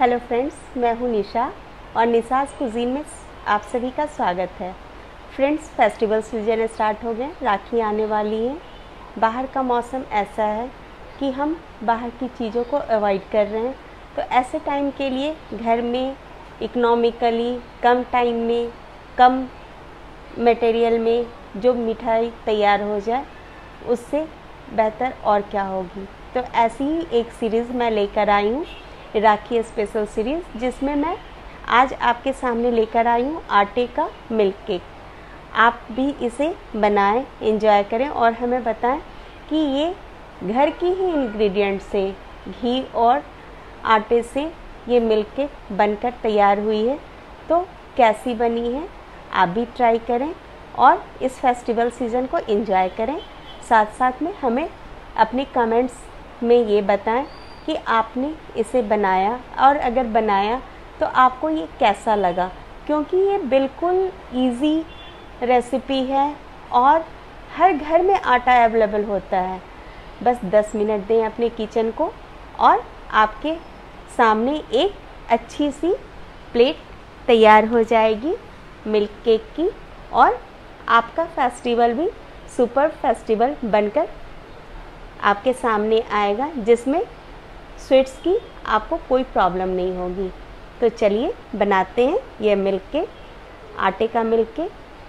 Hello friends, मैं हूं निशा और निशाज़ कुज़ीन में आप सभी का स्वागत है। फ्रेंड्स, फेस्टिवल सीजन स्टार्ट हो गए, राखी आने वाली है। बाहर का मौसम ऐसा है कि हम बाहर की चीज़ों को अवॉइड कर रहे हैं, तो ऐसे टाइम के लिए घर में इकोनॉमिकली कम टाइम में कम मटेरियल में जो मिठाई तैयार हो जाए उससे बेहतर और क्या होगी। तो ऐसी ही एक सीरीज़ मैं लेकर आई हूँ, राखी स्पेशल सीरीज़, जिसमें मैं आज आपके सामने लेकर आई हूँ आटे का मिल्क केक। आप भी इसे बनाएं, एंजॉय करें और हमें बताएं कि ये घर की ही इंग्रेडिएंट से, घी और आटे से ये मिल्क केक बनकर तैयार हुई है, तो कैसी बनी है। आप भी ट्राई करें और इस फेस्टिवल सीज़न को एंजॉय करें। साथ साथ में हमें अपने कमेंट्स में ये बताएं कि आपने इसे बनाया और अगर बनाया तो आपको ये कैसा लगा, क्योंकि ये बिल्कुल इजी रेसिपी है और हर घर में आटा अवेलेबल होता है। बस 10 मिनट दें अपने किचन को और आपके सामने एक अच्छी सी प्लेट तैयार हो जाएगी मिल्क केक की, और आपका फेस्टिवल भी सुपर फेस्टिवल बनकर आपके सामने आएगा, जिसमें स्वीट्स की आपको कोई प्रॉब्लम नहीं होगी। तो चलिए बनाते हैं ये मिल्क केक, आटे का मिल्क केक।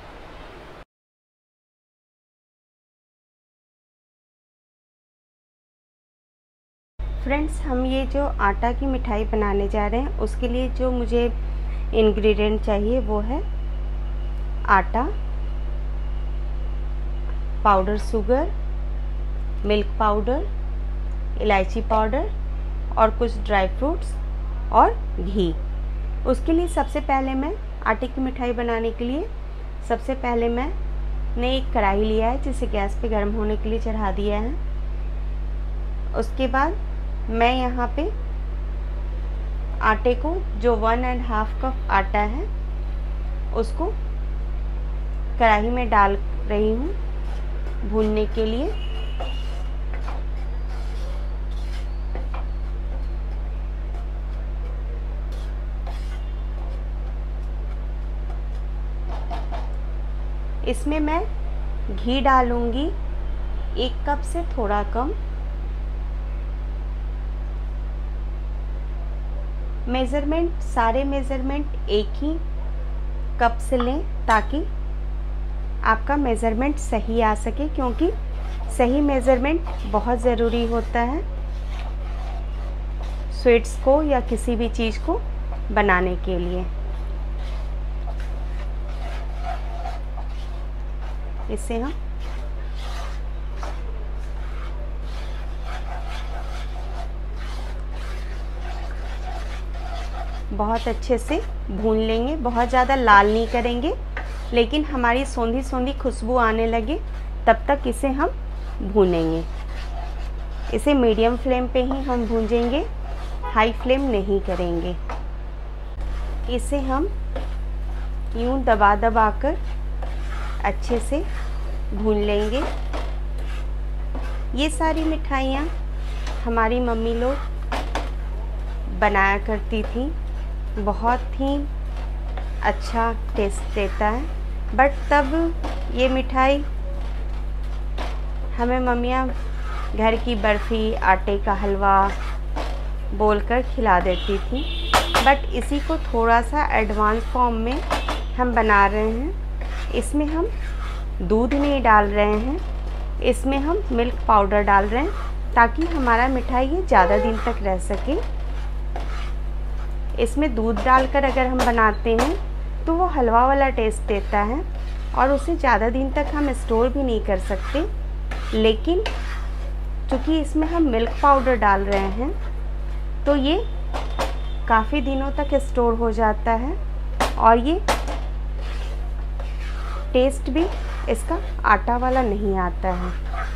फ्रेंड्स, हम ये जो आटा की मिठाई बनाने जा रहे हैं उसके लिए जो मुझे इंग्रेडिएंट चाहिए वो है आटा, पाउडर शुगर, मिल्क पाउडर, इलायची पाउडर और कुछ ड्राई फ्रूट्स और घी। उसके लिए सबसे पहले मैं आटे की मिठाई बनाने के लिए सबसे पहले मैंने एक कढ़ाई लिया है, जिसे गैस पे गर्म होने के लिए चढ़ा दिया है। उसके बाद मैं यहाँ पे आटे को, जो 1.5 कप आटा है, उसको कढ़ाई में डाल रही हूँ भूनने के लिए। इसमें मैं घी डालूंगी 1 कप से थोड़ा कम। मेज़रमेंट, सारे मेज़रमेंट एक ही कप से लें ताकि आपका मेज़रमेंट सही आ सके, क्योंकि सही मेज़रमेंट बहुत ज़रूरी होता है स्वीट्स को या किसी भी चीज़ को बनाने के लिए। इसे हम बहुत अच्छे से भून लेंगे, बहुत ज़्यादा लाल नहीं करेंगे, लेकिन हमारी सोंधी सोंधी खुशबू आने लगे तब तक इसे हम भूनेंगे। इसे मीडियम फ्लेम पे ही हम भूनेंगे, हाई फ्लेम नहीं करेंगे। इसे हम यूं दबा दबा कर अच्छे से भून लेंगे। ये सारी मिठाइयाँ हमारी मम्मी लोग बनाया करती थी, बहुत ही अच्छा टेस्ट देता है। बट तब ये मिठाई हमें मम्मियाँ घर की बर्फ़ी, आटे का हलवा बोलकर खिला देती थी। बट इसी को थोड़ा सा एडवांस फॉर्म में हम बना रहे हैं। इसमें हम दूध नहीं डाल रहे हैं, इसमें हम मिल्क पाउडर डाल रहे हैं ताकि हमारा मिठाई ये ज़्यादा दिन तक रह सके। इसमें दूध डालकर अगर हम बनाते हैं तो वो हलवा वाला टेस्ट देता है और उसे ज़्यादा दिन तक हम स्टोर भी नहीं कर सकते। लेकिन चूँकि इसमें हम मिल्क पाउडर डाल रहे हैं तो ये काफ़ी दिनों तक स्टोर हो जाता है और ये टेस्ट भी इसका आटा वाला नहीं आता है।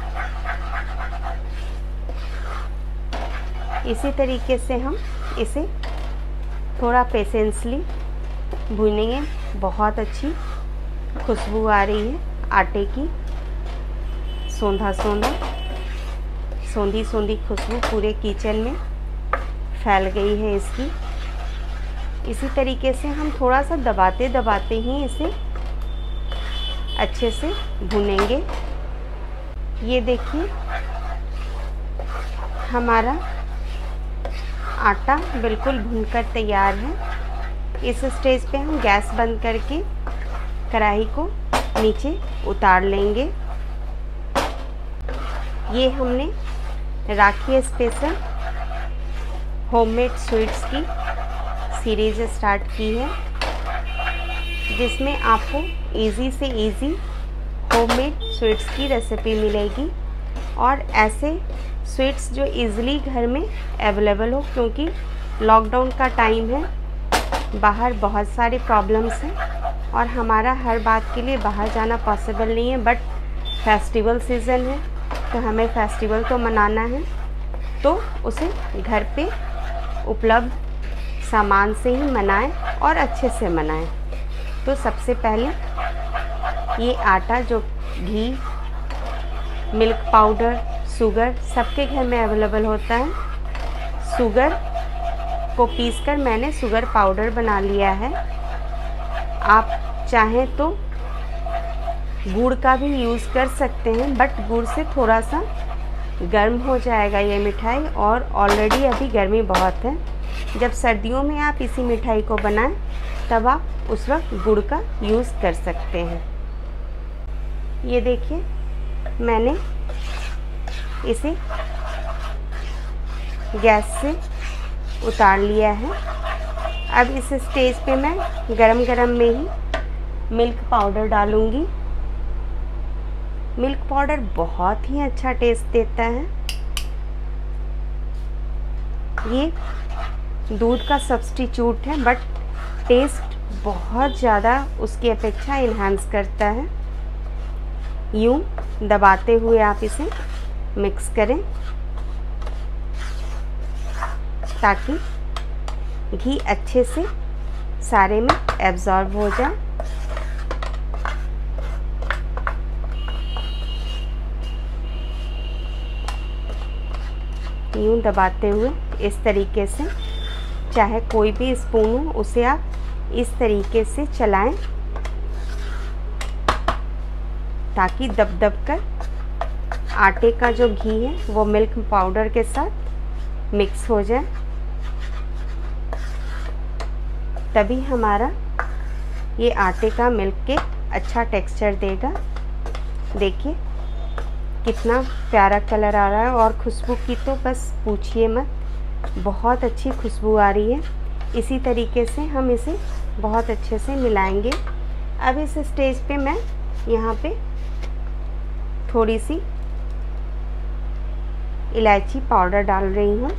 इसी तरीके से हम इसे थोड़ा पेशेंसली भूनेंगे। बहुत अच्छी खुशबू आ रही है आटे की, सोंधा सोंधा, सोंधी सोंधी खुशबू पूरे किचन में फैल गई है इसकी। इसी तरीके से हम थोड़ा सा दबाते दबाते ही इसे अच्छे से भूनेंगे। ये देखिए हमारा आटा बिल्कुल भूनकर तैयार है। इस स्टेज पे हम गैस बंद करके कढ़ाई को नीचे उतार लेंगे। ये हमने राखी स्पेशल होममेड स्वीट्स की सीरीज़ स्टार्ट की है, जिसमें आपको इजी से इजी होममेड स्वीट्स की रेसिपी मिलेगी और ऐसे स्वीट्स जो इजीली घर में अवेलेबल हो, क्योंकि लॉकडाउन का टाइम है, बाहर बहुत सारे प्रॉब्लम्स हैं और हमारा हर बात के लिए बाहर जाना पॉसिबल नहीं है। बट फेस्टिवल सीज़न है तो हमें फेस्टिवल तो मनाना है, तो उसे घर पे उपलब्ध सामान से ही मनाएं और अच्छे से मनाएं। तो सबसे पहले ये आटा जो घी, मिल्क पाउडर, शुगर सबके घर में अवेलेबल होता है। शुगर को पीसकर मैंने शुगर पाउडर बना लिया है। आप चाहें तो गुड़ का भी यूज़ कर सकते हैं, बट गुड़ से थोड़ा सा गर्म हो जाएगा ये मिठाई और ऑलरेडी अभी गर्मी बहुत है। जब सर्दियों में आप इसी मिठाई को बनाएं तब आप उस वक्त गुड़ का यूज़ कर सकते हैं। ये देखिए मैंने इसे गैस से उतार लिया है। अब इस स्टेज पे मैं गरम गरम में ही मिल्क पाउडर डालूंगी। मिल्क पाउडर बहुत ही अच्छा टेस्ट देता है। ये दूध का सब्स्टिट्यूट है, बट टेस्ट बहुत ज़्यादा उसकी अपेक्षा इन्हांस करता है। यूँ दबाते हुए आप इसे मिक्स करें ताकि घी अच्छे से सारे में एब्जॉर्ब हो जाए। यूँ दबाते हुए इस तरीके से, चाहे कोई भी स्पून हो उसे आप इस तरीके से चलाएं ताकि दब दब कर आटे का जो घी है वो मिल्क पाउडर के साथ मिक्स हो जाए। तभी हमारा ये आटे का मिल्क केक अच्छा टेक्सचर देगा। देखिए कितना प्यारा कलर आ रहा है और खुशबू की तो बस पूछिए मत, बहुत अच्छी खुशबू आ रही है। इसी तरीके से हम इसे बहुत अच्छे से मिलाएंगे। अब इस स्टेज पे मैं यहाँ पे थोड़ी सी इलायची पाउडर डाल रही हूँ।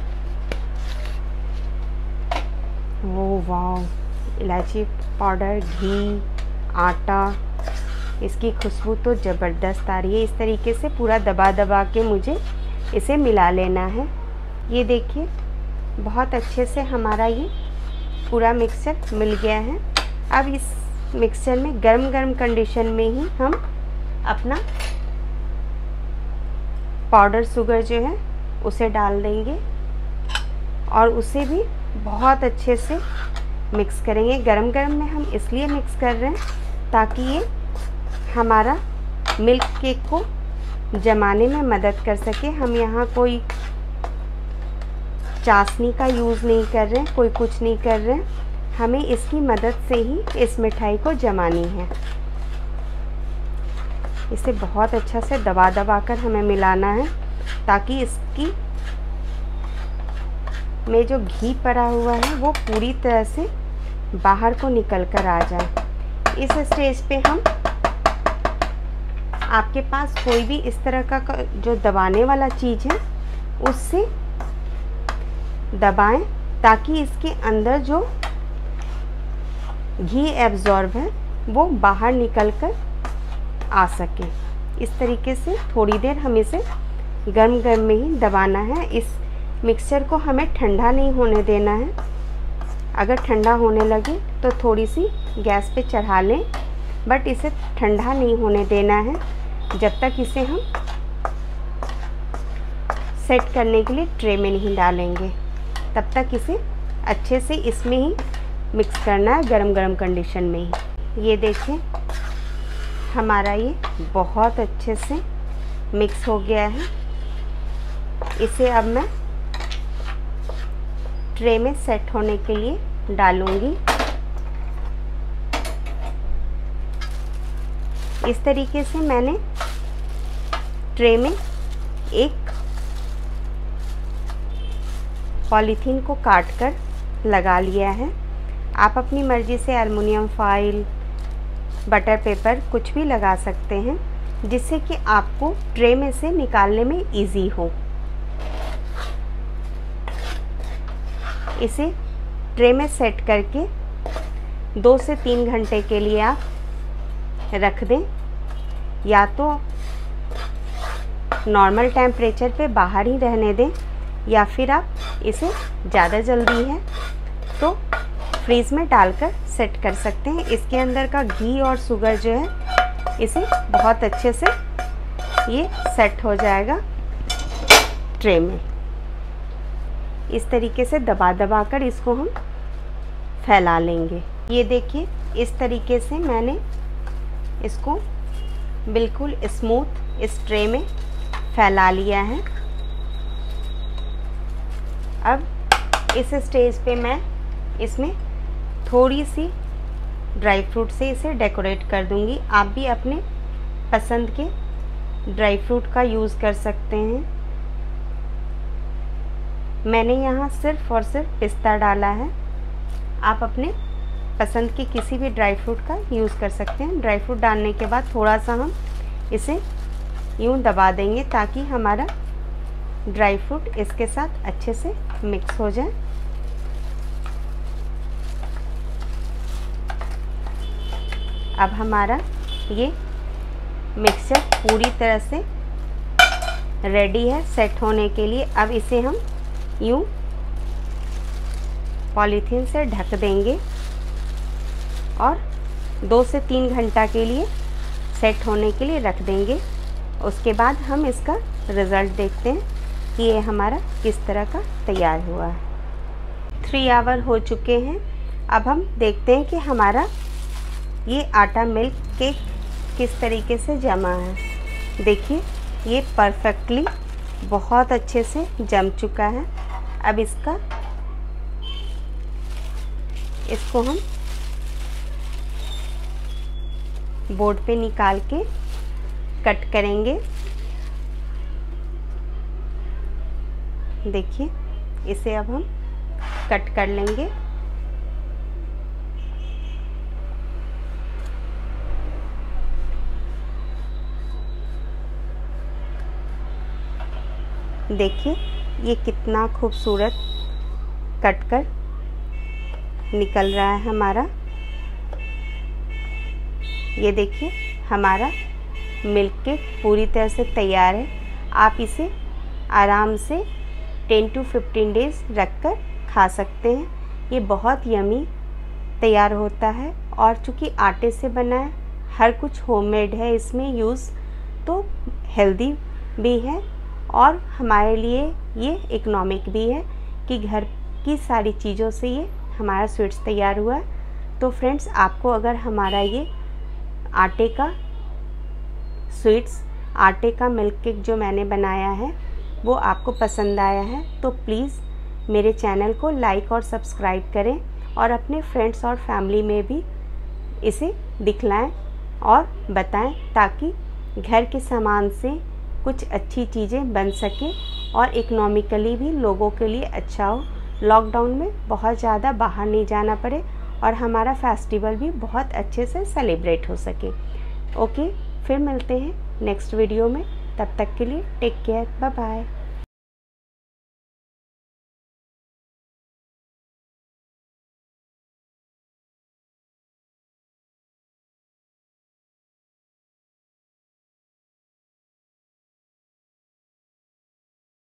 ओह वाह, इलायची पाउडर, घी, आटा, इसकी खुशबू तो ज़बरदस्त आ रही है। इस तरीके से पूरा दबा दबा के मुझे इसे मिला लेना है। ये देखिए बहुत अच्छे से हमारा ये पूरा मिक्सचर मिल गया है। अब इस मिक्सचर में गरम गरम कंडीशन में ही हम अपना पाउडर शुगर जो है उसे डाल देंगे और उसे भी बहुत अच्छे से मिक्स करेंगे। गरम गरम में हम इसलिए मिक्स कर रहे हैं ताकि ये हमारा मिल्क केक को जमाने में मदद कर सके। हम यहाँ कोई चाशनी का यूज़ नहीं कर रहे हैं, कोई कुछ नहीं कर रहे हैं। हमें इसकी मदद से ही इस मिठाई को जमानी है। इसे बहुत अच्छा से दबा दबा कर हमें मिलाना है ताकि इसकी में जो घी पड़ा हुआ है वो पूरी तरह से बाहर को निकल कर आ जाए। इस स्टेज पे हम, आपके पास कोई भी इस तरह का जो दबाने वाला चीज़ है उससे दबाएं ताकि इसके अंदर जो घी एब्जॉर्ब है वो बाहर निकल कर आ सके। इस तरीके से थोड़ी देर हम इसे गर्म गर्म में ही दबाना है। इस मिक्सचर को हमें ठंडा नहीं होने देना है। अगर ठंडा होने लगे तो थोड़ी सी गैस पे चढ़ा लें, बट इसे ठंडा नहीं होने देना है। जब तक इसे हम सेट करने के लिए ट्रे में नहीं डालेंगे तब तक इसे अच्छे से इसमें ही मिक्स करना है गरम गरम कंडीशन में ही। ये देखिए हमारा ये बहुत अच्छे से मिक्स हो गया है। इसे अब मैं ट्रे में सेट होने के लिए डालूंगी। इस तरीके से मैंने ट्रे में एक पॉलीथीन को काट कर लगा लिया है। आप अपनी मर्ज़ी से एल्युमिनियम फॉइल, बटर पेपर कुछ भी लगा सकते हैं, जिससे कि आपको ट्रे में से निकालने में इजी हो। इसे ट्रे में सेट करके 2 से 3 घंटे के लिए आप रख दें, या तो नॉर्मल टेम्परेचर पे बाहर ही रहने दें, या फिर आप इसे ज़्यादा जल्दी है तो फ्रीज़ में डालकर सेट कर सकते हैं। इसके अंदर का घी और शुगर जो है इसे बहुत अच्छे से ये सेट हो जाएगा ट्रे में। इस तरीके से दबा दबा कर इसको हम फैला लेंगे। ये देखिए इस तरीके से मैंने इसको बिल्कुल स्मूथ इस ट्रे में फैला लिया है। अब इस स्टेज पे मैं इसमें थोड़ी सी ड्राई फ्रूट से इसे डेकोरेट कर दूंगी। आप भी अपने पसंद के ड्राई फ्रूट का यूज़ कर सकते हैं। मैंने यहाँ सिर्फ और सिर्फ पिस्ता डाला है। आप अपने पसंद के किसी भी ड्राई फ्रूट का यूज़ कर सकते हैं। ड्राई फ्रूट डालने के बाद थोड़ा सा हम इसे यूँ दबा देंगे ताकि हमारा ड्राई फ्रूट इसके साथ अच्छे से मिक्स हो जाए। अब हमारा ये मिक्सचर पूरी तरह से रेडी है सेट होने के लिए। अब इसे हम यूँ पॉलीथीन से ढक देंगे और 2 से 3 घंटा के लिए सेट होने के लिए रख देंगे। उसके बाद हम इसका रिज़ल्ट देखते हैं कि ये हमारा किस तरह का तैयार हुआ है। 3 आवर हो चुके हैं। अब हम देखते हैं कि हमारा ये आटा मिल्क केक किस तरीके से जमा है। देखिए ये परफेक्टली बहुत अच्छे से जम चुका है। अब इसको हम बोर्ड पे निकाल के कट करेंगे। देखिए इसे अब हम कट कर लेंगे। देखिए ये कितना खूबसूरत कट कर निकल रहा है हमारा। ये देखिए हमारा मिल्क केक पूरी तरह से तैयार है। आप इसे आराम से 10 to 15 डेज़ रख कर खा सकते हैं। ये बहुत यमी तैयार होता है और चूँकि आटे से बना है, हर कुछ होममेड है इसमें यूज़, तो हेल्दी भी है और हमारे लिए ये इकोनॉमिक भी है कि घर की सारी चीज़ों से ये हमारा स्वीट्स तैयार हुआ है। तो फ्रेंड्स आपको अगर हमारा ये आटे का स्वीट्स, आटे का मिल्क केक जो मैंने बनाया है वो आपको पसंद आया है तो प्लीज़ मेरे चैनल को लाइक और सब्सक्राइब करें और अपने फ्रेंड्स और फैमिली में भी इसे दिखलाएं और बताएं, ताकि घर के सामान से कुछ अच्छी चीज़ें बन सके और इकोनॉमिकली भी लोगों के लिए अच्छा हो। लॉकडाउन में बहुत ज़्यादा बाहर नहीं जाना पड़े और हमारा फेस्टिवल भी बहुत अच्छे से सेलिब्रेट हो सके। ओके, फिर मिलते हैं नेक्स्ट वीडियो में। तब तक के लिए टेक केयर, बाय बाय।